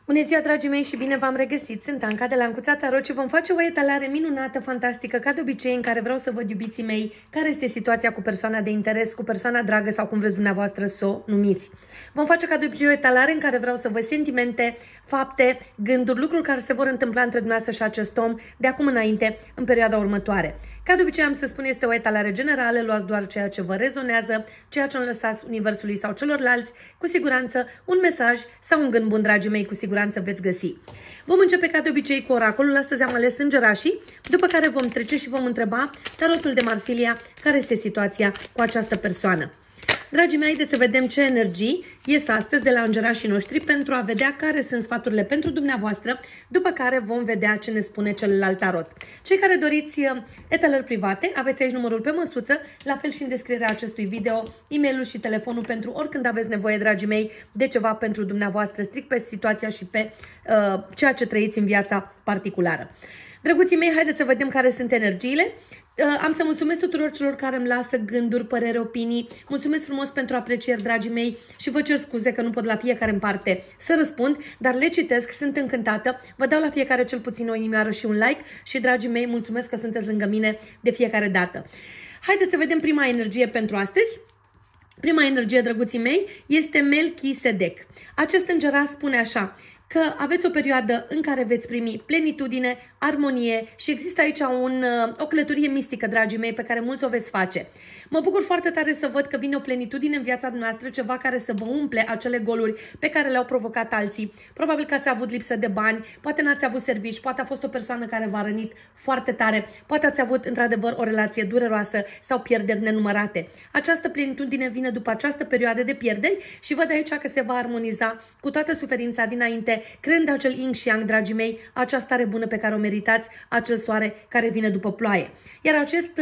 Bună ziua, dragii mei, și bine v-am regăsit! Sunt Anca de la Ancuța Tarot și vom face o etalare minunată, fantastică, ca de obicei, în care vreau să văd, iubiții mei, care este situația cu persoana de interes, cu persoana dragă sau cum vreți dumneavoastră să o numiți. Vom face ca de obicei o etalare în care vreau să văd sentimente, fapte, gânduri, lucruri care se vor întâmpla între dumneavoastră și acest om de acum înainte, în perioada următoare. Ca de obicei am să spun, este o etalare generală, luați doar ceea ce vă rezonează, ceea ce îmi lăsați universului sau celorlalți, cu siguranță un mesaj sau un gând bun, dragii mei, cu siguranță veți găsi. Vom începe ca de obicei cu oracolul, astăzi am ales îngerașii, după care vom trece și vom întreba tarotul de Marsilia, care este situația cu această persoană. Dragii mei, haideți să vedem ce energii ies astăzi de la îngerașii noștri pentru a vedea care sunt sfaturile pentru dumneavoastră, după care vom vedea ce ne spune celălalt tarot. Cei care doriți etalări private, aveți aici numărul pe măsuță, la fel și în descrierea acestui video, e-mailul și telefonul pentru oricând aveți nevoie, dragii mei, de ceva pentru dumneavoastră, strict pe situația și pe ceea ce trăiți în viața particulară. Drăguții mei, haideți să vedem care sunt energiile. Am să mulțumesc tuturor celor care îmi lasă gânduri, păreri, opinii. Mulțumesc frumos pentru aprecieri, dragii mei, și vă cer scuze că nu pot la fiecare în parte să răspund, dar le citesc, sunt încântată. Vă dau la fiecare cel puțin o inimioară și un like și, dragii mei, mulțumesc că sunteți lângă mine de fiecare dată. Haideți să vedem prima energie pentru astăzi. Prima energie, drăguții mei, este Melchisedec. Acest îngeraș spune așa: că aveți o perioadă în care veți primi plenitudine, armonie și există aici o călătorie mistică, dragii mei, pe care mulți o veți face. Mă bucur foarte tare să văd că vine o plenitudine în viața noastră, ceva care să vă umple acele goluri pe care le-au provocat alții. Probabil că ați avut lipsă de bani, poate n-ați avut servici, poate a fost o persoană care v-a rănit foarte tare, poate ați avut într-adevăr o relație dureroasă sau pierderi nenumărate. Această plenitudine vine după această perioadă de pierderi și văd aici că se va armoniza cu toată suferința dinainte, creând acel yin și yang, dragii mei, acea stare bună pe care o meritați, acel soare care vine după ploaie. Iar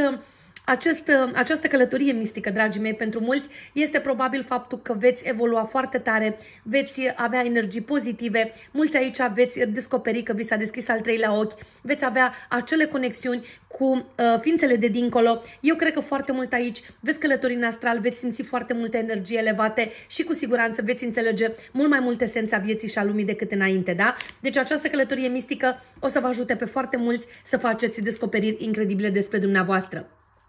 această călătorie mistică, dragii mei, pentru mulți este probabil faptul că veți evolua foarte tare, veți avea energii pozitive, mulți aici veți descoperi că vi s-a deschis al treilea ochi, veți avea acele conexiuni cu ființele de dincolo. Eu cred că foarte mult aici veți călători în astral, veți simți foarte multe energii elevate și cu siguranță veți înțelege mult mai multe esența vieții și a lumii decât înainte, da? Deci această călătorie mistică o să vă ajute pe foarte mulți să faceți descoperiri incredibile despre dumneavoastră.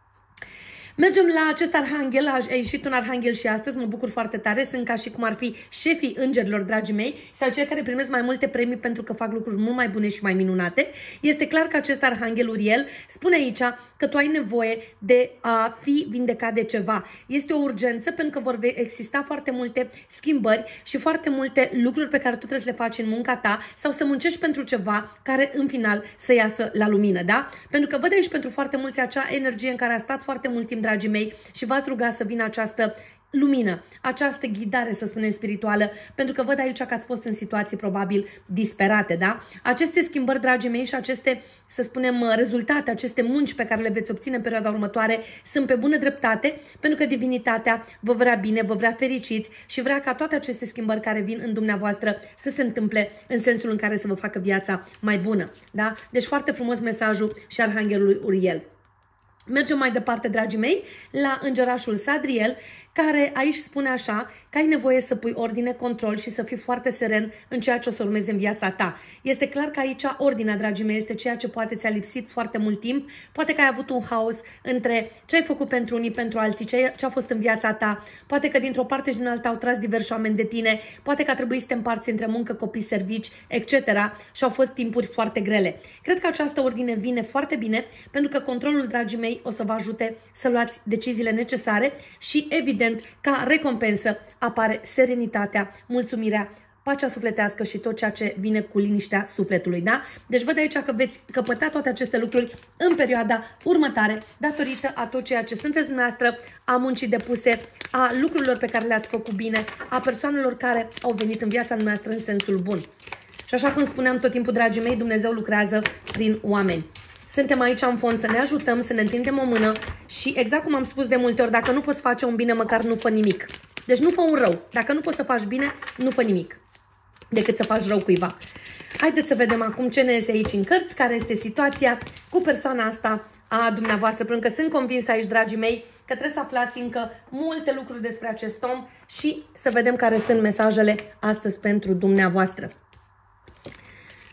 Mergem la acest arhanghel, a ieșit un arhanghel și astăzi, mă bucur foarte tare, sunt ca și cum ar fi șefii îngerilor, dragii mei, sau cei care primesc mai multe premii pentru că fac lucruri mult mai bune și mai minunate. Este clar că acest arhanghel Uriel spune aici că tu ai nevoie de a fi vindecat de ceva. Este o urgență pentru că vor exista foarte multe schimbări și foarte multe lucruri pe care tu trebuie să le faci în munca ta sau să muncești pentru ceva care în final să iasă la lumină, da? Pentru că văd aici pentru foarte mulți acea energie în care a stat foarte mult timp, dragii mei, și v-ați ruga să vină această lumină, această ghidare, să spunem, spirituală, pentru că văd aici că ați fost în situații probabil disperate, da? Aceste schimbări, dragii mei, și aceste, să spunem, rezultate, aceste munci pe care le veți obține în perioada următoare sunt pe bună dreptate, pentru că divinitatea vă vrea bine, vă vrea fericiți și vrea ca toate aceste schimbări care vin în dumneavoastră să se întâmple în sensul în care să vă facă viața mai bună, da? Deci foarte frumos mesajul și arhanghelului Uriel. Mergem mai departe, dragii mei, la îngerașul Sadriel, care aici spune așa că ai nevoie să pui ordine, control și să fii foarte seren în ceea ce o să urmezi în viața ta. Este clar că aici ordinea, dragii mei, este ceea ce poate ți-a lipsit foarte mult timp. Poate că ai avut un haos între ce ai făcut pentru unii, pentru alții, ce a fost în viața ta. Poate că dintr-o parte și din alta au tras diversi oameni de tine. Poate că a trebuit să te împarți între muncă, copii, servici, etc. Și au fost timpuri foarte grele. Cred că această ordine vine foarte bine pentru că controlul, dragii mei, o să vă ajute să luați deciziile necesare și, evident, ca recompensă apare serenitatea, mulțumirea, pacea sufletească și tot ceea ce vine cu liniștea sufletului, da? Deci văd aici că veți căpăta toate aceste lucruri în perioada următoare, datorită a tot ceea ce sunteți dumneavoastră, a muncii depuse, a lucrurilor pe care le-ați făcut bine, a persoanelor care au venit în viața noastră în sensul bun. Și așa cum spuneam tot timpul, dragii mei, Dumnezeu lucrează prin oameni. Suntem aici în fond să ne ajutăm, să ne întindem o mână și exact cum am spus de multe ori, dacă nu poți face un bine, măcar nu fă nimic. Deci nu fă un rău. Dacă nu poți să faci bine, nu fă nimic decât să faci rău cuiva. Haideți să vedem acum ce ne iese aici în cărți, care este situația cu persoana asta a dumneavoastră, pentru că sunt convinsă aici, dragii mei, că trebuie să aflați încă multe lucruri despre acest om și să vedem care sunt mesajele astăzi pentru dumneavoastră.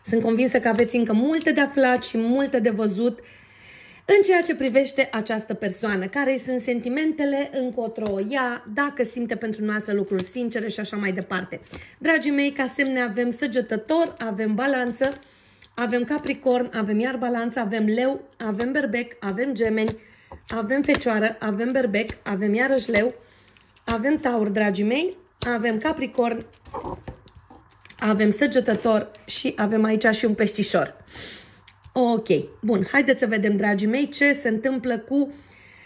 Sunt convinsă că aveți încă multe de aflat și multe de văzut în ceea ce privește această persoană, care sunt sentimentele, încotro ea, dacă simte pentru noastră lucruri sincere și așa mai departe. Dragii mei, ca semne avem Săgetător, avem Balanță, avem Capricorn, avem iar Balanță, avem Leu, avem Berbec, avem Gemeni, avem Fecioară, avem Berbec, avem iarăși Leu, avem Taur, dragii mei, avem Capricorn, avem Săgetător și avem aici și un Peștișor. Ok, bun, haideți să vedem, dragii mei, ce se întâmplă cu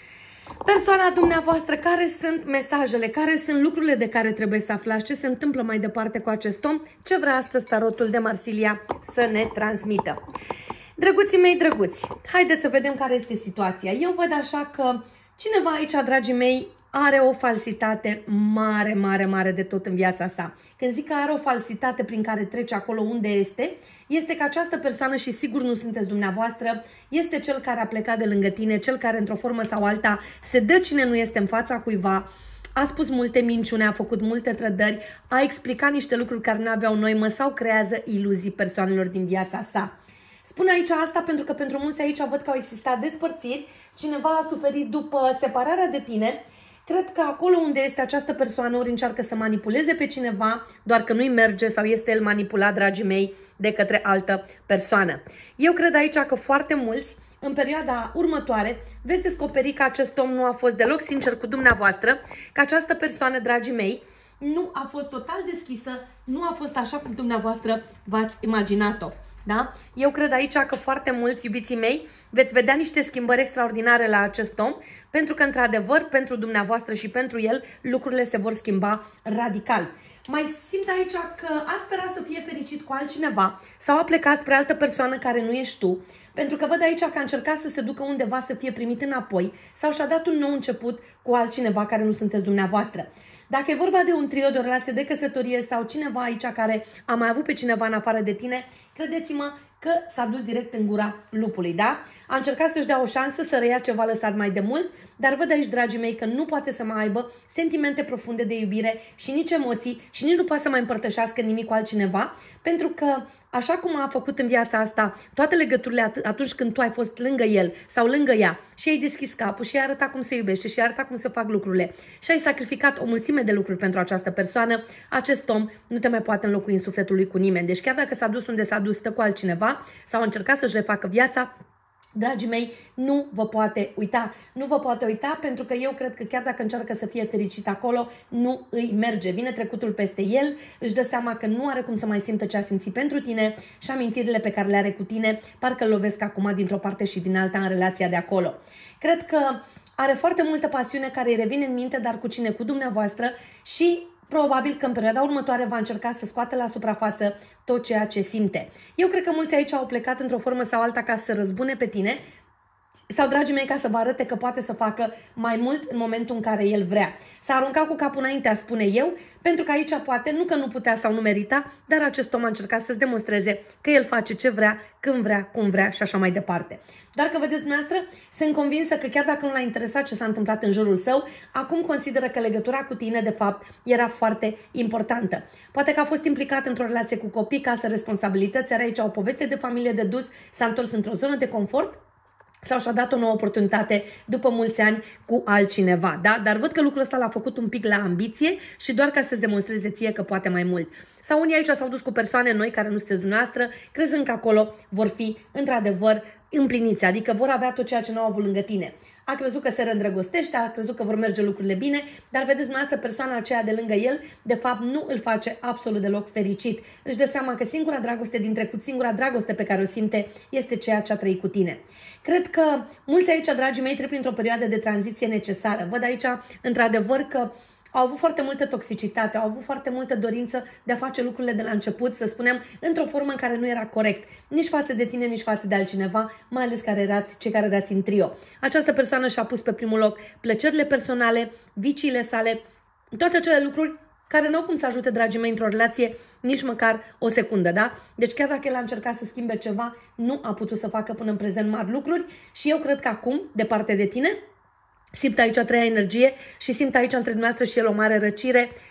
persoana dumneavoastră, care sunt mesajele, care sunt lucrurile de care trebuie să aflați, ce se întâmplă mai departe cu acest om, ce vrea astăzi tarotul de Marsilia să ne transmită. Drăguții mei drăguți, haideți să vedem care este situația. Eu văd așa că cineva aici, dragii mei, are o falsitate mare, mare, mare de tot în viața sa. Când zic că are o falsitate prin care trece acolo unde este că această persoană, și sigur nu sunteți dumneavoastră, este cel care a plecat de lângă tine, cel care într-o formă sau alta se dă cine nu este în fața cuiva, a spus multe minciune, a făcut multe trădări, a explicat niște lucruri care nu aveau noimă sau creează iluzii persoanelor din viața sa. Spun aici asta pentru că pentru mulți aici văd că au existat despărțiri, cineva a suferit după separarea de tine. Cred că acolo unde este această persoană ori încearcă să manipuleze pe cineva, doar că nu-i merge sau este el manipulat, dragii mei, de către altă persoană. Eu cred aici că foarte mulți, în perioada următoare, veți descoperi că acest om nu a fost deloc sincer cu dumneavoastră, că această persoană, dragii mei, nu a fost total deschisă, nu a fost așa cum dumneavoastră v-ați imaginat-o. Da? Eu cred aici că foarte mulți, iubiții mei, veți vedea niște schimbări extraordinare la acest om, pentru că, într-adevăr, pentru dumneavoastră și pentru el, lucrurile se vor schimba radical. Mai simt aici că a sperat să fie fericit cu altcineva sau a plecat spre altă persoană care nu ești tu, pentru că văd aici că a încercat să se ducă undeva să fie primit înapoi sau și-a dat un nou început cu altcineva care nu sunteți dumneavoastră. Dacă e vorba de un trio, de o relație de căsătorie sau cineva aici care a mai avut pe cineva în afară de tine, credeți-mă că s-a dus direct în gura lupului, da? A încercat să-și dea o șansă să reia ceva lăsat mai de mult, dar văd aici, dragii mei, că nu poate să mai aibă sentimente profunde de iubire și nici emoții și nici nu poate să mai împărtășească nimic cu altcineva, pentru că, așa cum a făcut în viața asta toate legăturile atunci când tu ai fost lângă el sau lângă ea și ai deschis capul și ai arătat cum se iubește și ai arătat cum se fac lucrurile și ai sacrificat o mulțime de lucruri pentru această persoană, acest om nu te mai poate înlocui în sufletul lui cu nimeni. Deci chiar dacă s-a dus unde s-a dus, stă cu altcineva sau a încercat să-și refacă viața, dragii mei, nu vă poate uita. Nu vă poate uita pentru că eu cred că chiar dacă încearcă să fie fericit acolo, nu îi merge. Vine trecutul peste el, își dă seama că nu are cum să mai simtă ce a simțit pentru tine și amintirile pe care le are cu tine, parcă îl lovesc acum dintr-o parte și din alta în relația de acolo. Cred că are foarte multă pasiune care îi revine în minte, dar cu cine? Cu dumneavoastră și probabil că în perioada următoare va încerca să scoată la suprafață tot ceea ce simte. Eu cred că mulți aici au plecat într-o formă sau alta ca să răzbune pe tine sau, dragii mei, ca să vă arate că poate să facă mai mult în momentul în care el vrea. S-a aruncat cu capul înainte, a spune eu, pentru că aici poate, nu că nu putea sau nu merita, dar acest om a încercat să-ți demonstreze că el face ce vrea, când vrea, cum vrea și așa mai departe. Doar că, vedeți dumneavoastră, sunt convinsă că chiar dacă nu l-a interesat ce s-a întâmplat în jurul său, acum consideră că legătura cu tine, de fapt, era foarte importantă. Poate că a fost implicat într-o relație cu copii, casă, responsabilități, are aici o poveste de familie de dus, s-a întors într-o zonă de confort sau și-a dat o nouă oportunitate după mulți ani cu altcineva, da? Dar văd că lucrul ăsta l-a făcut un pic la ambiție și doar ca să-ți demonstreze ție că poate mai mult. Sau unii aici s-au dus cu persoane noi care nu sunteți dumneavoastră, crezând că acolo vor fi într-adevăr împliniți, adică vor avea tot ceea ce nu au avut lângă tine. A crezut că se reîndrăgostește, a crezut că vor merge lucrurile bine, dar vedeți dumneavoastră, persoana aceea de lângă el, de fapt nu îl face absolut deloc fericit. Își dă seama că singura dragoste din trecut, singura dragoste pe care o simte, este ceea ce a trăit cu tine. Cred că mulți aici, dragii mei, trec printr-o perioadă de tranziție necesară. Văd aici, într-adevăr, că au avut foarte multă toxicitate, au avut foarte multă dorință de a face lucrurile de la început, să spunem, într-o formă în care nu era corect, nici față de tine, nici față de altcineva, mai ales cei care erați în trio. Această persoană și-a pus pe primul loc plăcerile personale, viciile sale, toate acele lucruri care nu au cum să ajute, dragii mei, într-o relație nici măcar o secundă, da? Deci chiar dacă el a încercat să schimbe ceva, nu a putut să facă până în prezent mari lucruri și eu cred că acum, departe de tine, simt aici a treia energie și simt aici între dumneavoastră și el o mare răcire,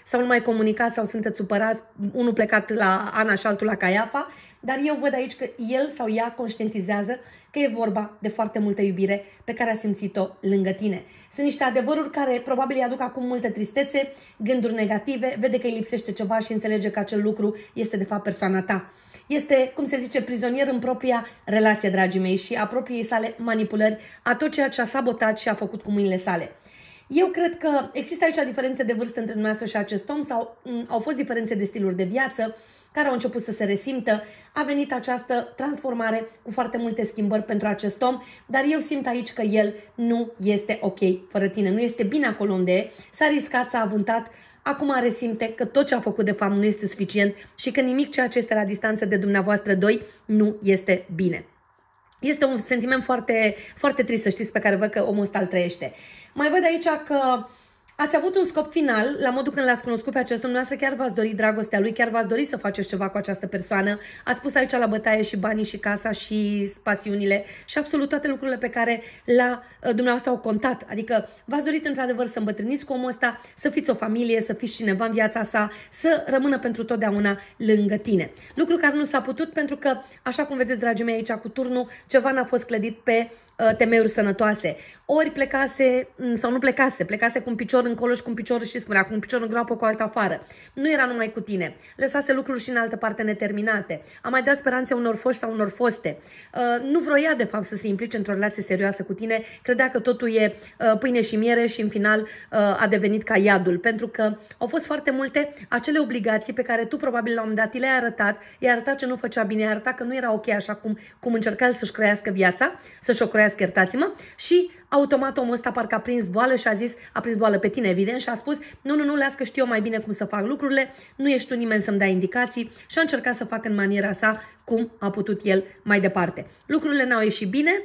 sau nu mai comunicați sau sunteți supărați, unul plecat la Ana și altul la Caiafa, dar eu văd aici că el sau ea conștientizează că e vorba de foarte multă iubire pe care a simțit-o lângă tine. Sunt niște adevăruri care probabil îi aduc acum multă tristețe, gânduri negative, vede că îi lipsește ceva și înțelege că acel lucru este de fapt persoana ta. Este, cum se zice, prizonier în propria relație, dragii mei, și a propriei sale manipulări, a tot ceea ce a sabotat și a făcut cu mâinile sale. Eu cred că există aici diferențe de vârstă între dumneavoastră și acest om sau au fost diferențe de stiluri de viață care au început să se resimtă. A venit această transformare cu foarte multe schimbări pentru acest om, dar eu simt aici că el nu este ok fără tine, nu este bine acolo unde e, s-a riscat, s-a avântat, acum resimte că tot ce a făcut de fapt nu este suficient și că nimic ceea ce este la distanță de dumneavoastră doi nu este bine. Este un sentiment foarte, foarte trist, să știți, pe care văd că omul ăsta îl trăiește. Mai văd aici că ați avut un scop final, la modul când l-ați cunoscut pe acest om, dumneavoastră chiar v-ați dori dragostea lui, chiar v-ați dori să faceți ceva cu această persoană, ați pus aici la bătaie și banii și casa și pasiunile și absolut toate lucrurile pe care la dumneavoastră au contat. Adică v-ați dorit într-adevăr să îmbătrâniți cu omul ăsta, să fiți o familie, să fiți cineva în viața sa, să rămână pentru totdeauna lângă tine. Lucru care nu s-a putut pentru că, așa cum vedeți, dragii mei, aici cu turnul, ceva n-a fost clădit pe temeiuri sănătoase. Ori plecase sau nu plecase cu un picior încolo și cu un picior, și spunea, cu un picior în groapă, cu alta afară. Nu era numai cu tine. Lăsase lucruri și în altă parte neterminate. A mai dat speranțe unor foști sau unor foste. Nu vroia de fapt să se implice într-o relație serioasă cu tine. Credea că totul e pâine și miere și în final a devenit ca iadul. Pentru că au fost foarte multe acele obligații pe care tu probabil la un moment dat le-ai arătat. I-ai arătat ce nu făcea bine, i-ai arătat că nu era ok așa cum încerca el să-și crească viața, să-și o crească, iertați-mă, și automat omul ăsta parcă a prins boală și a prins boală pe tine, evident, și a spus, nu, las că știu eu mai bine cum să fac lucrurile, nu ești tu nimeni să-mi dai indicații, și a încercat să facă în maniera sa cum a putut el mai departe. Lucrurile n-au ieșit bine.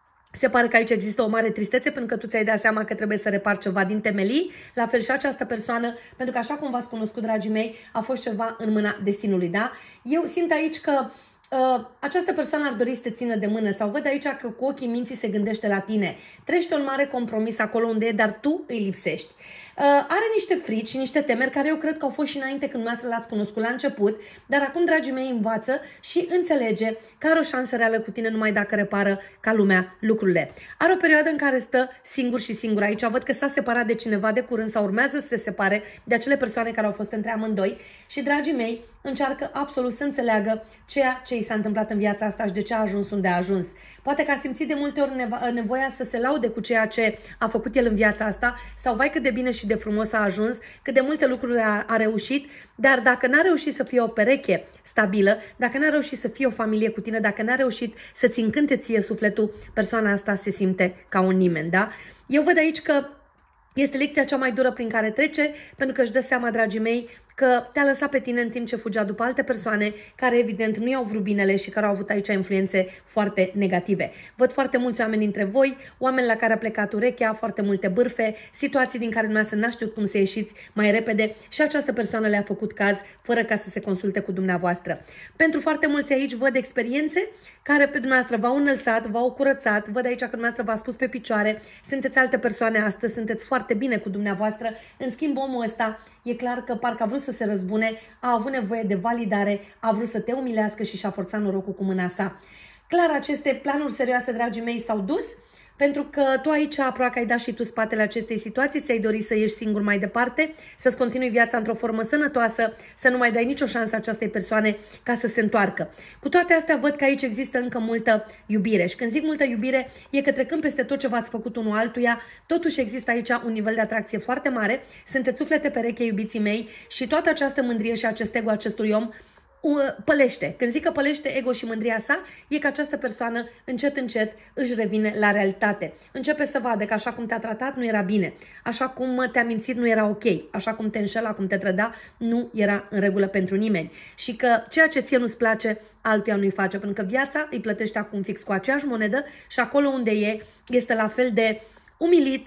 Se pare că aici există o mare tristețe pentru că tu ți-ai dat seama că trebuie să repari ceva din temelii, la fel și această persoană, pentru că așa cum v-ați cunoscut, dragii mei, a fost ceva în mâna destinului, da? Eu simt aici că această persoană ar dori să te țină de mână sau văd aici că cu ochii minții se gândește la tine. Trăiește un mare compromis acolo unde e, dar tu îi lipsești. Are niște frici și niște temeri care eu cred că au fost și înainte când dumneavoastră l-ați cunoscut la început, dar acum, dragii mei, învață și înțelege că are o șansă reală cu tine numai dacă repară ca lumea lucrurile. Are o perioadă în care stă singur și singur. Aici văd că s-a separat de cineva de curând sau urmează să se separe de acele persoane care au fost între amândoi și, dragii mei, încearcă absolut să înțeleagă ceea ce i s-a întâmplat în viața asta și de ce a ajuns unde a ajuns. Poate că a simțit de multe ori nevoia să se laude cu ceea ce a făcut el în viața asta sau vai cât de bine și de frumos a ajuns, cât de multe lucruri a reușit, dar dacă n-a reușit să fie o pereche stabilă, dacă n-a reușit să fie o familie cu tine, dacă n-a reușit să-ți încânte ție sufletul, persoana asta se simte ca un nimeni, da? Eu văd aici că este lecția cea mai dură prin care trece, pentru că își dă seama, dragii mei, că te-a lăsat pe tine în timp ce fugea după alte persoane care evident nu i-au vrut binele și care au avut aici influențe foarte negative. Văd foarte mulți oameni dintre voi, oameni la care a plecat urechea, foarte multe bârfe, situații din care dumneavoastră n-a știut cum să ieșiți mai repede și această persoană le-a făcut caz fără ca să se consulte cu dumneavoastră. Pentru foarte mulți aici văd experiențe care pe dumneavoastră v-au înălțat, v-au curățat, văd aici că dumneavoastră v-a spus pe picioare, sunteți alte persoane astăzi, sunteți foarte bine cu dumneavoastră, în schimb omul ăsta e clar că parcă a vrut să se răzbune, a avut nevoie de validare, a vrut să te umilească și și-a forțat norocul cu mâna sa. Clar, aceste planuri serioase, dragii mei, s-au dus, pentru că tu aici aproape că ai dat și tu spatele acestei situații, ți-ai dorit să ieși singur mai departe, să-ți continui viața într-o formă sănătoasă, să nu mai dai nicio șansă acestei persoane ca să se întoarcă. Cu toate astea văd că aici există încă multă iubire și când zic multă iubire e că trecând peste tot ce v-ați făcut unul altuia, totuși există aici un nivel de atracție foarte mare, sunteți suflete pereche, iubiții mei, și toată această mândrie și acest ego acestui om pălește. Când zic că pălește ego și mândria sa, e că această persoană încet, încet își revine la realitate. Începe să vadă că așa cum te-a tratat nu era bine, așa cum te-a mințit nu era ok, așa cum te înșela, cum te trăda, nu era în regulă pentru nimeni. Și că ceea ce ție nu-ți place, altuia nu-i face, pentru că viața îi plătește acum fix cu aceeași monedă și acolo unde este la fel de umilit,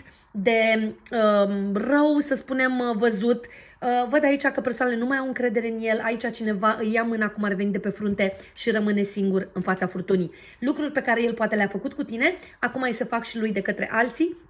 de rău, să spunem, văzut. Văd aici că persoanele nu mai au încredere în el, aici cineva îi ia mâna cum ar veni de pe frunte și rămâne singur în fața furtunii. Lucruri pe care el poate le-a făcut cu tine, acum îi se fac și lui de către alții.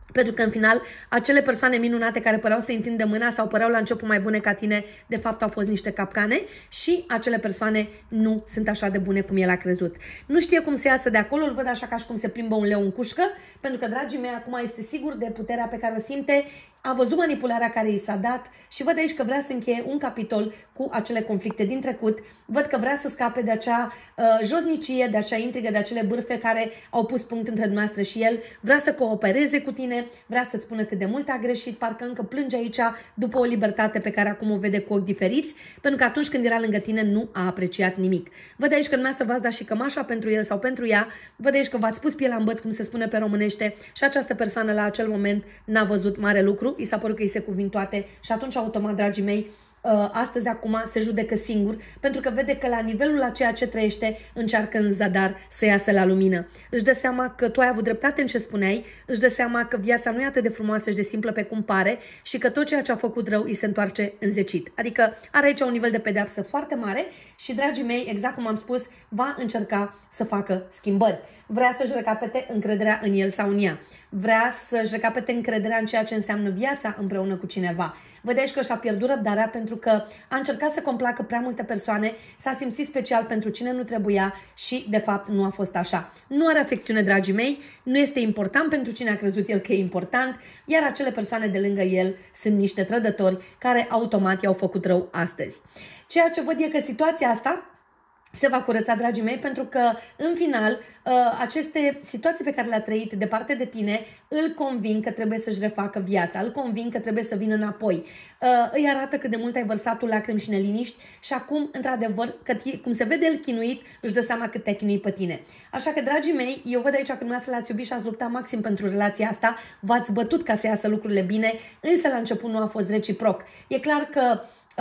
Pentru că în final, acele persoane minunate care păreau să întindă mâna sau păreau la început mai bune ca tine, de fapt au fost niște capcane și acele persoane nu sunt așa de bune cum el a crezut. Nu știe cum să iasă de acolo, îl văd așa ca și cum se plimbă un leu în cușcă, pentru că, dragii mei, acum este sigur de puterea pe care o simte, a văzut manipularea care i s-a dat și văd aici că vrea să încheie un capitol cu acele conflicte din trecut, văd că vrea să scape de acea josnicie, de acea intrigă, de acele bârfe care au pus punct între dumneavoastră și el, vrea să coopereze cu tine, vrea să-ți spună cât de mult a greșit, parcă încă plânge aici după o libertate pe care acum o vede cu ochi diferiți, pentru că atunci când era lângă tine nu a apreciat nimic. Văd aici că dumneavoastră v-ați dat și cămașa pentru el sau pentru ea, văd aici că v-ați pus pielea în băț, cum se spune pe românește, și această persoană la acel moment n-a văzut mare lucru, i s-a părut că îi se cuvin toate și atunci automat, dragii mei, astăzi acum se judecă singur, pentru că vede că la nivelul la ceea ce trăiește încearcă în zadar să iasă la lumină. Își dă seama că tu ai avut dreptate în ce spuneai, își dă seama că viața nu e atât de frumoasă și de simplă pe cum pare și că tot ceea ce a făcut rău îi se întoarce înzecit. Adică are aici un nivel de pedeapsă foarte mare și, dragii mei, exact cum am spus, va încerca să facă schimbări. Vrea să-și recapete încrederea în el sau în ea. Vrea să-și recapete încrederea în ceea ce înseamnă viața împreună cu cineva. Vedeți că și-a pierdut răbdarea pentru că a încercat să complacă prea multe persoane, s-a simțit special pentru cine nu trebuia și, de fapt, nu a fost așa. Nu are afecțiune, dragii mei, nu este important pentru cine a crezut el că e important, iar acele persoane de lângă el sunt niște trădători care automat i-au făcut rău astăzi. Ceea ce văd e că situația asta se va curăța, dragii mei, pentru că, în final, aceste situații pe care le-a trăit departe de tine îl convin că trebuie să-și refacă viața, îl convin că trebuie să vină înapoi. Îi arată cât de mult ai vărsat tu lacrimi și neliniști și acum, într-adevăr, cum se vede el chinuit, își dă seama cât te-a chinuit pe tine. Așa că, dragii mei, eu văd aici că dumneavoastră l-ați iubit și ați luptat maxim pentru relația asta, v-ați bătut ca să iasă lucrurile bine, însă la început nu a fost reciproc. E clar că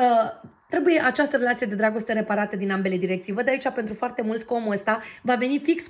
trebuie această relație de dragoste reparată din ambele direcții. Văd aici pentru foarte mulți că omul ăsta va veni fix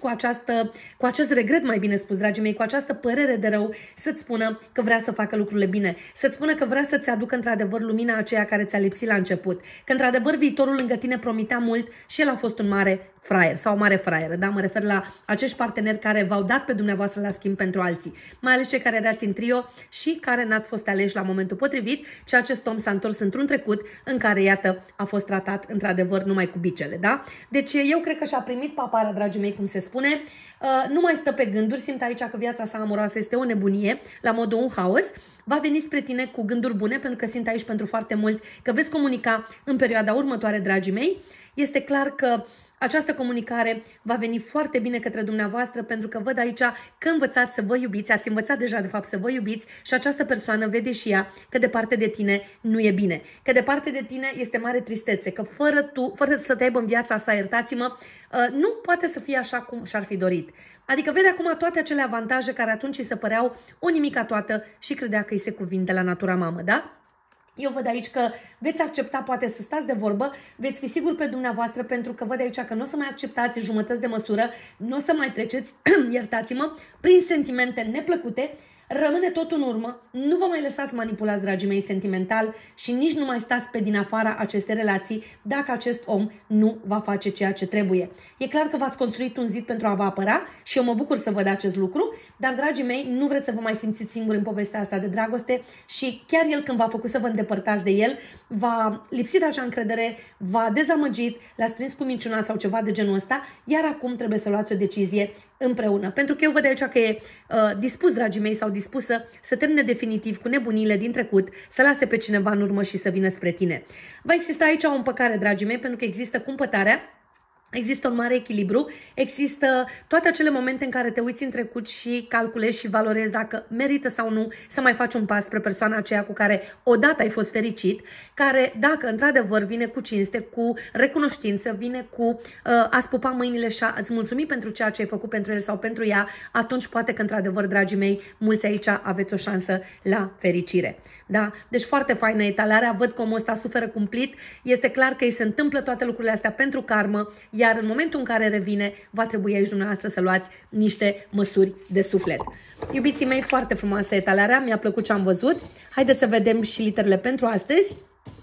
cu acest regret, mai bine spus, dragii mei, cu această părere de rău, să-ți spună că vrea să facă lucrurile bine, să-ți spună că vrea să-ți aducă într-adevăr lumina aceea care ți-a lipsit la început, că într-adevăr viitorul lângă tine promitea mult și el a fost un mare fraier sau o mare fraieră, da? Mă refer la acești parteneri care v-au dat pe dumneavoastră la schimb pentru alții, mai ales cei care erați în trio și care n-ați fost aleși la momentul potrivit, și acest om s-a întors într-un trecut în care, iată, a fost tratat într-adevăr numai cu bicele, da? Deci eu cred că și-a primit papara, dragii mei, cum se spune, nu mai stă pe gânduri, simt aici că viața sa amoroasă este o nebunie, la modul un haos, va veni spre tine cu gânduri bune, pentru că simt aici pentru foarte mulți că veți comunica în perioada următoare, dragii mei. Este clar că această comunicare va veni foarte bine către dumneavoastră, pentru că văd aici că învățați să vă iubiți, ați învățat deja de fapt să vă iubiți și această persoană vede și ea că departe de tine nu e bine, că departe de tine este mare tristețe, că fără să te aibă în viața asta, iertați-mă, nu poate să fie așa cum și-ar fi dorit. Adică vede acum toate acele avantaje care atunci îi se păreau o nimica toată și credea că îi se cuvin de la natura mamă, da? Eu văd aici că veți accepta, poate să stați de vorbă, veți fi sigur pe dumneavoastră, pentru că văd aici că nu o să mai acceptați jumătăți de măsură, nu o să mai treceți, iertați-mă, prin sentimente neplăcute, rămâne tot în urmă, nu vă mai lăsați manipulați, dragii mei, sentimental și nici nu mai stați pe din afara acestei relații dacă acest om nu va face ceea ce trebuie. E clar că v-ați construit un zid pentru a vă apăra și eu mă bucur să văd acest lucru, dar, dragii mei, nu vreți să vă mai simțiți singuri în povestea asta de dragoste și chiar el, când v-a făcut să vă îndepărtați de el, v-a lipsit acea încredere, v-a dezamăgit, l-ați prins cu minciuna sau ceva de genul ăsta, iar acum trebuie să luați o decizie împreună. Pentru că eu văd aici că e dispus, dragii mei, sau dispusă să termine definitiv cu nebunile din trecut, să lase pe cineva în urmă și să vină spre tine. Va exista aici o împăcare, dragii mei, pentru că există cumpătarea, există un mare echilibru, există toate acele momente în care te uiți în trecut și calculezi și valorezi dacă merită sau nu să mai faci un pas spre persoana aceea cu care odată ai fost fericit, care, dacă într-adevăr vine cu cinste, cu recunoștință, vine cu a-ți pupa mâinile și a-ți mulțumi pentru ceea ce ai făcut pentru el sau pentru ea, atunci poate că, într-adevăr, dragii mei, mulți aici aveți o șansă la fericire. Da? Deci foarte faină etalarea, văd că omul ăsta suferă cumplit, este clar că îi se întâmplă toate lucrurile astea pentru karmă, iar în momentul în care revine, va trebui aici dumneavoastră să luați niște măsuri de suflet. Iubiții mei, foarte frumoasă etalarea, mi-a plăcut ce am văzut. Haideți să vedem și literele pentru astăzi.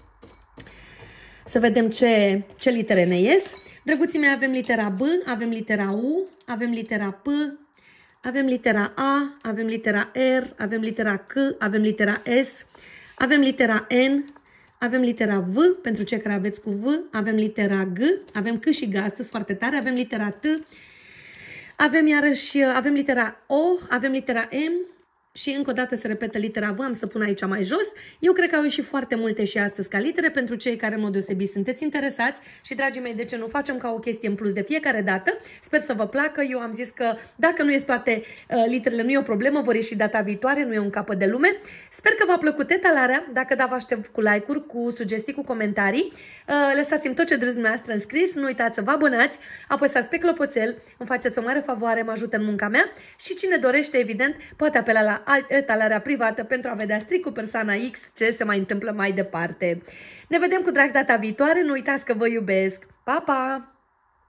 Să vedem ce litere ne ies. Drăguții mei, avem litera B, avem litera U, avem litera P, avem litera A, avem litera R, avem litera C, avem litera S, avem litera N, avem litera V, pentru cei care aveți cu V, avem litera G, avem C și G astăzi foarte tare, avem litera T, avem litera O, avem litera M și încă o dată se repetă litera V, am să pun aici mai jos. Eu cred că au ieșit foarte multe și astăzi ca litere pentru cei care în mod deosebit sunteți interesați și, dragii mei, de ce nu facem ca o chestie în plus de fiecare dată? Sper să vă placă. Eu am zis că dacă nu ies toate literele, nu e o problemă, vor ieși data viitoare, nu e un capăt de lume. Sper că v-a plăcut etalarea. Dacă da, vă aștept cu like-uri, cu sugestii, cu comentarii. Lăsați-mi tot ce drept dumneavoastră în scris, nu uitați să vă abonați, apăsați pe clopoțel, îmi faceți o mare favoare, mă ajută în munca mea și cine dorește, evident, poate apela la etalarea privată pentru a vedea strict cu persoana X ce se mai întâmplă mai departe. Ne vedem cu drag data viitoare, nu uitați că vă iubesc. Pa, pa!